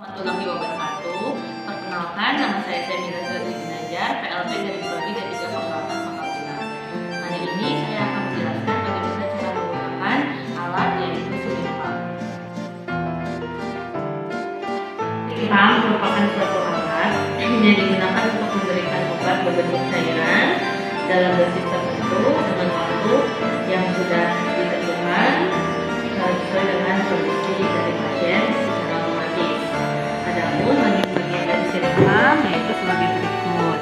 Warahmatullahi wabarakatuh. Perkenalkan, nama saya Semira Zahri Ginanjar, PLT dari Prodi D3 Fakultas Pangkal Pinang. Hari ini saya akan menjelaskan bagaimana cara menggunakan alat yaitu syringe pump. Syringe pump merupakan suatu alat yang digunakan untuk memberikan obat berbentuk cairan dalam dosis tertentu dengan waktu yang sudah ditentukan sesuai dengan kondisi dari pasien secara otomatis. Adapun bagian dari syringe pump yaitu sebagai berikut.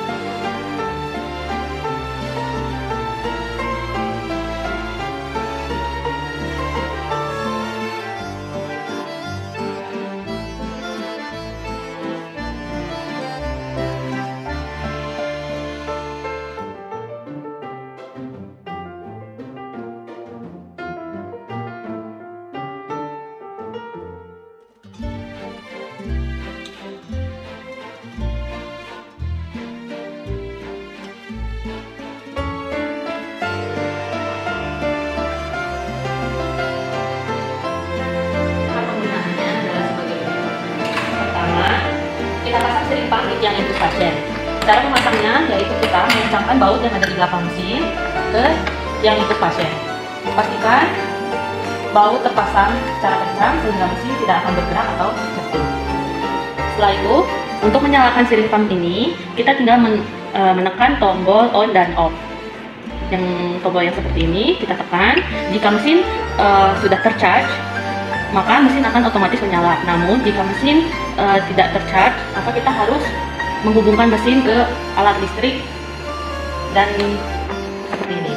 Syringe pump yang untuk pasien. Cara memasangnya yaitu kita mengencangkan baut yang ada di belakang mesin ke yang untuk pasien. Pastikan baut terpasang secara kencang sehingga mesin tidak akan bergerak atau jatuh. Setelah itu, untuk menyalakan syringe pump ini, kita tinggal menekan tombol on dan off. Yang tombol yang seperti ini kita tekan. Jika mesin sudah tercharge, maka mesin akan otomatis menyala. Namun jika mesin tidak tercharge, maka kita harus menghubungkan mesin ke alat listrik dan seperti ini.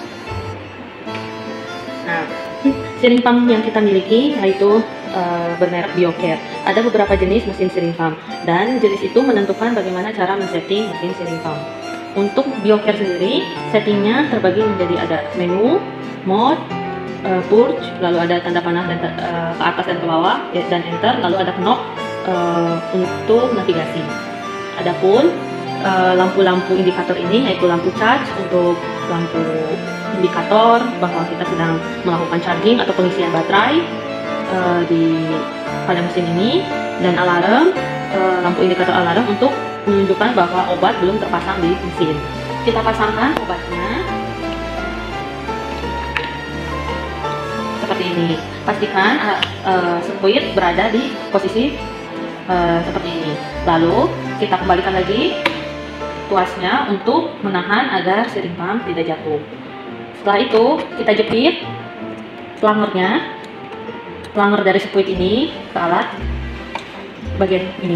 Nah, syringe pump yang kita miliki yaitu bermerek Biocare. Ada beberapa jenis mesin syringe pump dan jenis itu menentukan bagaimana cara men-setting mesin syringe pump. Untuk Biocare sendiri, settingnya terbagi menjadi ada menu, mode, purge, lalu ada tanda panah dan ke atas dan ke bawah dan enter, lalu ada knob untuk navigasi. Adapun lampu-lampu indikator ini yaitu lampu charge untuk lampu indikator bahwa kita sedang melakukan charging atau pengisian baterai pada mesin ini, dan alarm, lampu indikator alarm untuk menunjukkan bahwa obat belum terpasang di mesin. Kita pasangkan obatnya seperti ini. Pastikan spuit berada di posisi seperti ini. Lalu kita kembalikan lagi tuasnya untuk menahan agar syringe pump tidak jatuh. Setelah itu kita jepit selanger dari spuit ini ke alat bagian ini.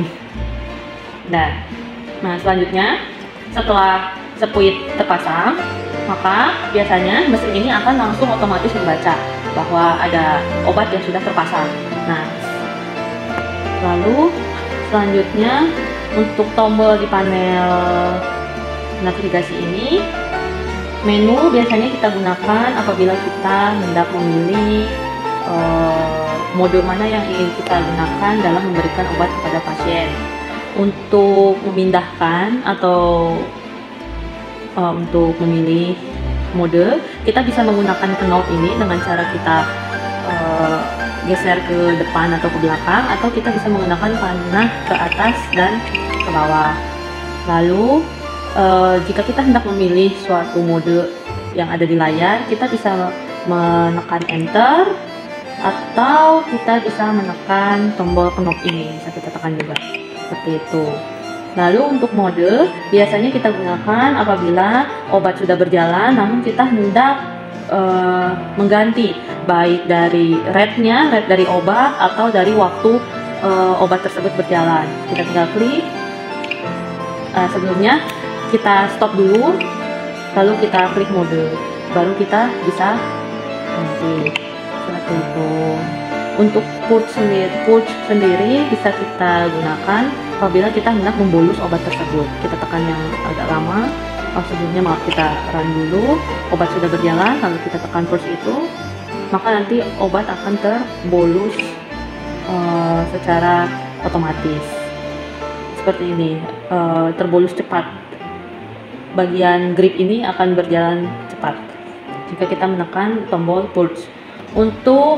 Nah, selanjutnya setelah spuit terpasang, maka biasanya mesin ini akan langsung otomatis membaca bahwa ada obat yang sudah terpasang. Nah, lalu selanjutnya untuk tombol di panel navigasi ini, menu biasanya kita gunakan apabila kita hendak memilih mode mana yang ingin kita gunakan dalam memberikan obat kepada pasien. Untuk memindahkan atau untuk memilih mode, kita bisa menggunakan knob ini dengan cara kita geser ke depan atau ke belakang, atau kita bisa menggunakan panah ke atas dan ke bawah. Lalu jika kita hendak memilih suatu mode yang ada di layar, kita bisa menekan enter atau kita bisa menekan tombol knob ini, bisa kita tekan juga seperti itu. Lalu untuk mode biasanya kita gunakan apabila obat sudah berjalan namun kita hendak mengganti baik dari red dari obat atau dari waktu obat tersebut berjalan. Kita tinggal klik. Sebelumnya kita stop dulu, lalu kita klik mode, baru kita bisa ganti seperti itu. Untuk purge sendiri bisa kita gunakan apabila kita hendak membolus obat tersebut. Kita tekan yang agak lama. Sebelumnya kita run dulu, obat sudah berjalan, lalu kita tekan purge itu, maka nanti obat akan terbolus secara otomatis seperti ini, terbolus cepat. Bagian grip ini akan berjalan cepat jika kita menekan tombol purge. Untuk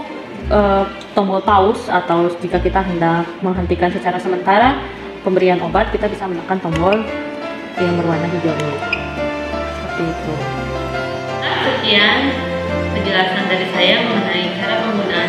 tombol pause, atau jika kita hendak menghentikan secara sementara pemberian obat, kita bisa menekan tombol yang berwarna hijau ini. Seperti itu. Sekian penjelasan dari saya mengenai cara penggunaan